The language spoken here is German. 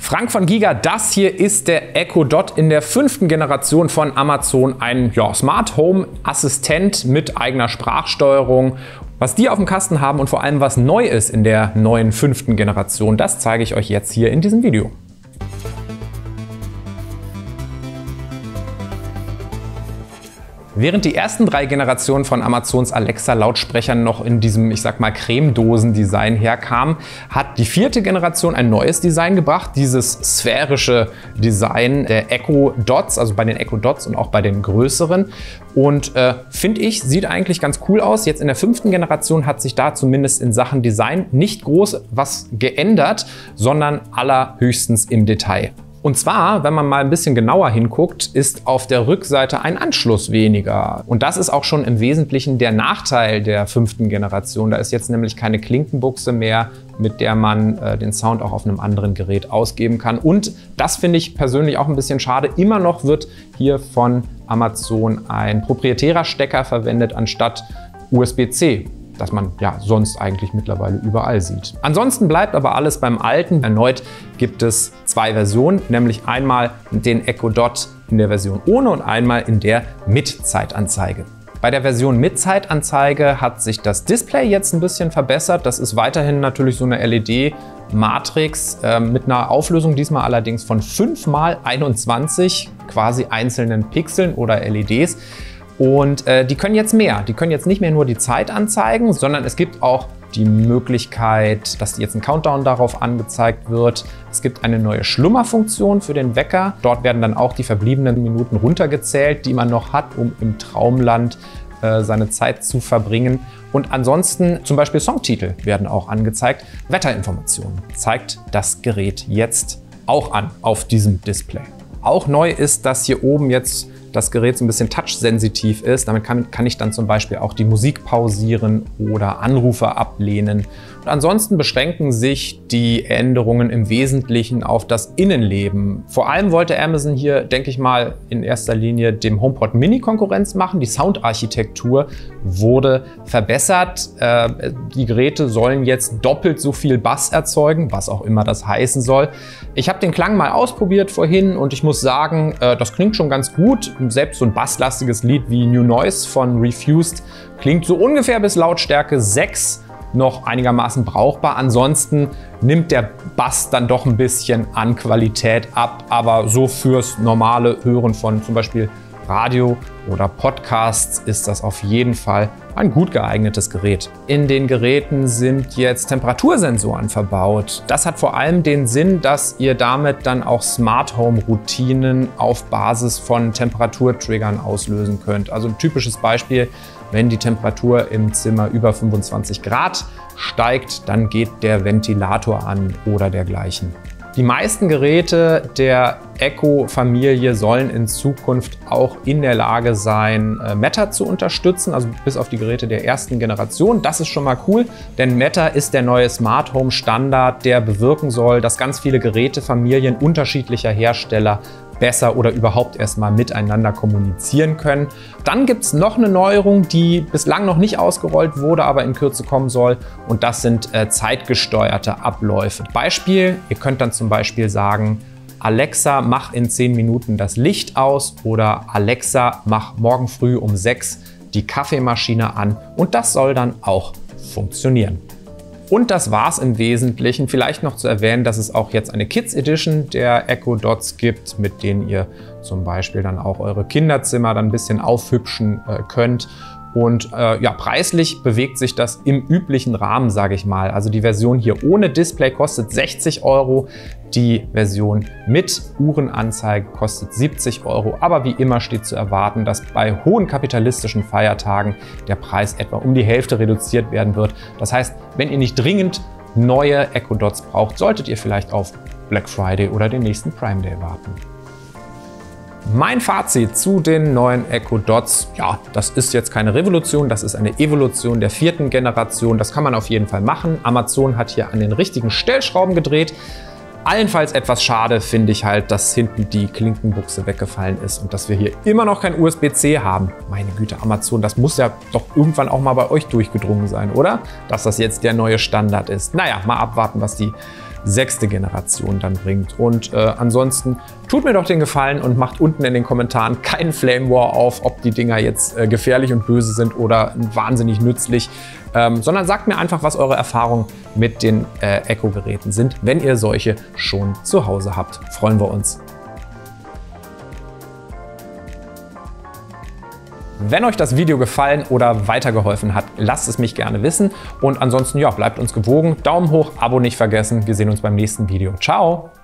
Frank von Giga, das hier ist der Echo Dot in der 5. Generation von Amazon. Ein Smart Home Assistent mit eigener Sprachsteuerung. Was die auf dem Kasten haben und vor allem was neu ist in der neuen 5. Generation, das zeige ich euch jetzt hier in diesem Video. Während die ersten 3 Generationen von Amazons Alexa-Lautsprechern noch in diesem, ich sag mal, Cremedosen-Design herkamen, hat die 4. Generation ein neues Design gebracht. Dieses sphärische Design der Echo Dots, also bei den Echo Dots und auch bei den größeren. Und finde ich, sieht eigentlich ganz cool aus. Jetzt in der 5. Generation hat sich da zumindest in Sachen Design nicht groß was geändert, sondern allerhöchstens im Detail. Und zwar, wenn man mal ein bisschen genauer hinguckt, ist auf der Rückseite ein Anschluss weniger. Und das ist auch schon im Wesentlichen der Nachteil der 5. Generation. Da ist jetzt nämlich keine Klinkenbuchse mehr, mit der man den Sound auch auf einem anderen Gerät ausgeben kann. Und das finde ich persönlich auch ein bisschen schade. Immer noch wird hier von Amazon ein proprietärer Stecker verwendet anstatt USB-C. Das man ja sonst eigentlich mittlerweile überall sieht. Ansonsten bleibt aber alles beim Alten. Erneut gibt es 2 Versionen, nämlich einmal den Echo Dot in der Version ohne und einmal in der mit Zeitanzeige. Bei der Version mit Zeitanzeige hat sich das Display jetzt ein bisschen verbessert. Das ist weiterhin natürlich so eine LED-Matrix mit einer Auflösung diesmal allerdings von 5×21 quasi einzelnen Pixeln oder LEDs. Und die können jetzt mehr. Die können jetzt nicht mehr nur die Zeit anzeigen, sondern es gibt auch die Möglichkeit, dass jetzt ein Countdown darauf angezeigt wird. Es gibt eine neue Schlummerfunktion für den Wecker. Dort werden dann auch die verbliebenen Minuten runtergezählt, die man noch hat, um im Traumland seine Zeit zu verbringen. Und ansonsten zum Beispiel Songtitel werden auch angezeigt. Wetterinformationen zeigt das Gerät jetzt auch an auf diesem Display. Auch neu ist, dass hier oben jetzt das Gerät so ein bisschen touchsensitiv ist. Damit kann ich dann zum Beispiel auch die Musik pausieren oder Anrufe ablehnen. Und ansonsten beschränken sich die Änderungen im Wesentlichen auf das Innenleben. Vor allem wollte Amazon hier, denke ich mal, in erster Linie dem HomePod Mini Konkurrenz machen. Die Soundarchitektur wurde verbessert. Die Geräte sollen jetzt doppelt so viel Bass erzeugen, was auch immer das heißen soll. Ich habe den Klang mal ausprobiert vorhin und ich muss sagen, das klingt schon ganz gut. Selbst so ein basslastiges Lied wie New Noise von Refused klingt so ungefähr bis Lautstärke 6 noch einigermaßen brauchbar. Ansonsten nimmt der Bass dann doch ein bisschen an Qualität ab, aber so fürs normale Hören von zum Beispiel Radio oder Podcasts ist das auf jeden Fall ein gut geeignetes Gerät. In den Geräten sind jetzt Temperatursensoren verbaut. Das hat vor allem den Sinn, dass ihr damit dann auch Smart Home Routinen auf Basis von Temperaturtriggern auslösen könnt. Also ein typisches Beispiel: Wenn die Temperatur im Zimmer über 25 Grad steigt, dann geht der Ventilator an oder dergleichen. Die meisten Geräte der Echo-Familie sollen in Zukunft auch in der Lage sein, Matter zu unterstützen, also bis auf die Geräte der 1. Generation. Das ist schon mal cool, denn Matter ist der neue Smart Home Standard, der bewirken soll, dass ganz viele Gerätefamilien unterschiedlicher Hersteller besser oder überhaupt erstmal miteinander kommunizieren können. Dann gibt es noch eine Neuerung, die bislang noch nicht ausgerollt wurde, aber in Kürze kommen soll. Und das sind zeitgesteuerte Abläufe. Beispiel: Ihr könnt dann zum Beispiel sagen, Alexa, mach in 10 Minuten das Licht aus, oder Alexa, mach morgen früh um 6 die Kaffeemaschine an, und das soll dann auch funktionieren. Und das war's im Wesentlichen. Vielleicht noch zu erwähnen, dass es auch jetzt eine Kids Edition der Echo Dots gibt, mit denen ihr zum Beispiel dann auch eure Kinderzimmer dann ein bisschen aufhübschen könnt. Und ja, preislich bewegt sich das im üblichen Rahmen, sage ich mal. Also die Version hier ohne Display kostet 60 €, die Version mit Uhrenanzeige kostet 70 €. Aber wie immer steht zu erwarten, dass bei hohen kapitalistischen Feiertagen der Preis etwa um die Hälfte reduziert werden wird. Das heißt, wenn ihr nicht dringend neue Echo Dots braucht, solltet ihr vielleicht auf Black Friday oder den nächsten Prime Day warten. Mein Fazit zu den neuen Echo Dots: Ja, das ist jetzt keine Revolution, das ist eine Evolution der 4. Generation. Das kann man auf jeden Fall machen. Amazon hat hier an den richtigen Stellschrauben gedreht. Allenfalls etwas schade finde ich halt, dass hinten die Klinkenbuchse weggefallen ist und dass wir hier immer noch kein USB-C haben. Meine Güte, Amazon, das muss ja doch irgendwann auch mal bei euch durchgedrungen sein, oder? Dass das jetzt der neue Standard ist. Naja, mal abwarten, was die 6. Generation dann bringt. Und ansonsten tut mir doch den Gefallen und macht unten in den Kommentaren keinen Flame War auf, ob die Dinger jetzt gefährlich und böse sind oder wahnsinnig nützlich, sondern sagt mir einfach, was eure Erfahrungen mit den Echo-Geräten sind, wenn ihr solche schon zu Hause habt. Freuen wir uns. Wenn euch das Video gefallen oder weitergeholfen hat, lasst es mich gerne wissen. Und ansonsten, ja, bleibt uns gewogen. Daumen hoch, Abo nicht vergessen. Wir sehen uns beim nächsten Video. Ciao!